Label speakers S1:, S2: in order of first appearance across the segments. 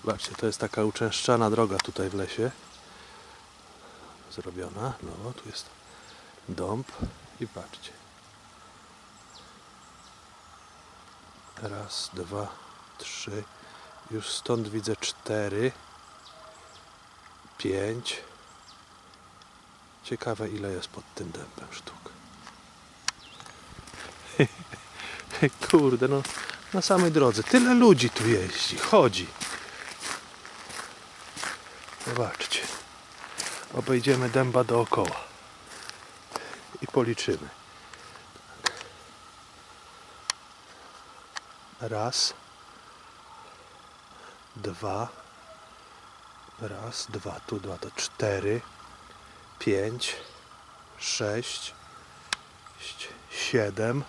S1: Zobaczcie, to jest taka uczęszczana droga tutaj w lesie. Zrobiona. No, tu jest dąb i patrzcie. Raz, dwa, trzy. Już stąd widzę 4, 5. Ciekawe, ile jest pod tym dębem sztuk. Kurde, no na samej drodze. Tyle ludzi tu jeździ, chodzi. Zobaczcie. Obejdziemy dęba dookoła. I policzymy. Raz. 2. Raz, 2. Tu 2 to 4. 5. 6. 7.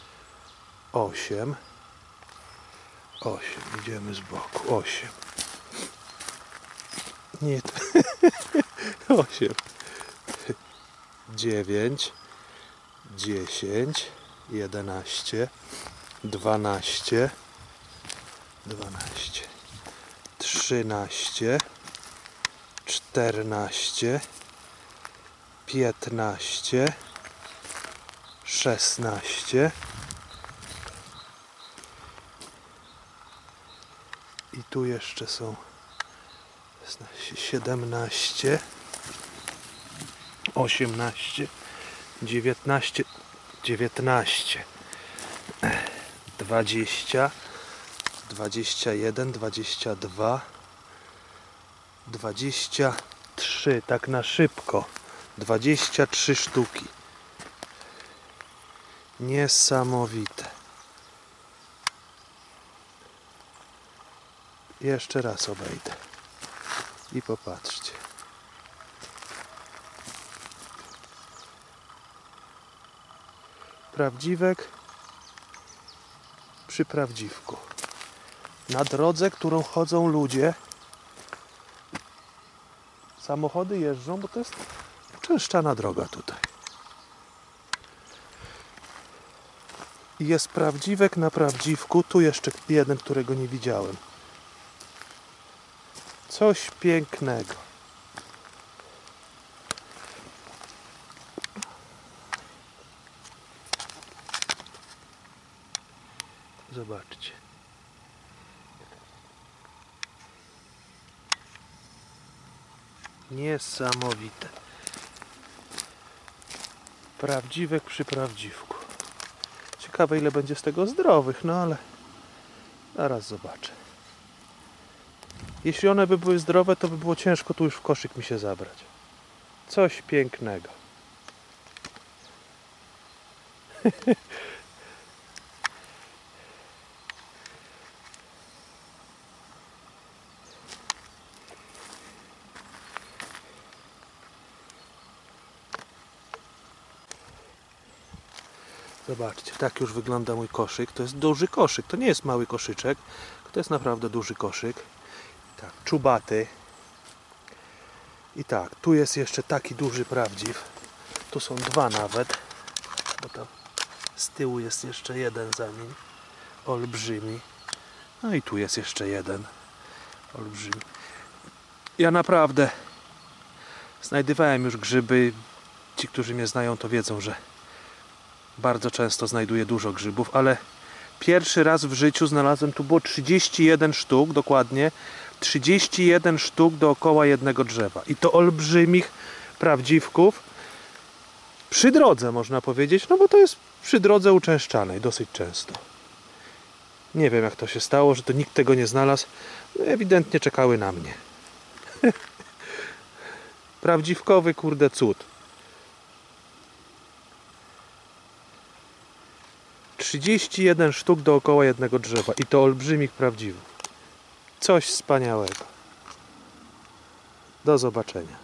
S1: 8. 8. Idziemy z boku. 8. Nie. 8. 9. 10. 11. 12. 12. 13. 14. 15. 16. I tu jeszcze są 17, 18, 19, 19, 20, 21, 22, 23, tak na szybko, 23 sztuki. Niesamowite. Jeszcze raz obejdę i popatrzcie. Prawdziwek przy prawdziwku. Na drodze, którą chodzą ludzie. Samochody jeżdżą, bo to jest uczęszczana droga tutaj. I jest prawdziwek na prawdziwku. Tu jeszcze jeden, którego nie widziałem. Coś pięknego. Zobaczcie. Niesamowite. Prawdziwek przy prawdziwku. Ciekawe, ile będzie z tego zdrowych, no ale zaraz zobaczę. Jeśli one by były zdrowe, to by było ciężko tu już w koszyk mi się zabrać. Coś pięknego. Zobaczcie, tak już wygląda mój koszyk. To jest duży koszyk, to nie jest mały koszyczek. To jest naprawdę duży koszyk. Tak, czubaty. I tak, tu jest jeszcze taki duży prawdziw. Tu są 2 nawet. Bo tam z tyłu jest jeszcze jeden za nim. Olbrzymi. No i tu jest jeszcze jeden. Olbrzymi. Ja naprawdę znajdowałem już grzyby. Ci, którzy mnie znają, to wiedzą, że bardzo często znajduję dużo grzybów, ale pierwszy raz w życiu znalazłem, tu było 31 sztuk, dokładnie 31 sztuk dookoła jednego drzewa. I to olbrzymich prawdziwków przy drodze, można powiedzieć, no bo to jest przy drodze uczęszczanej dosyć często. Nie wiem, jak to się stało, że to nikt tego nie znalazł. No, ewidentnie czekały na mnie. Prawdziwkowy, kurde, cud. 31 sztuk dookoła jednego drzewa i to olbrzymich prawdziwych. Coś wspaniałego. Do zobaczenia.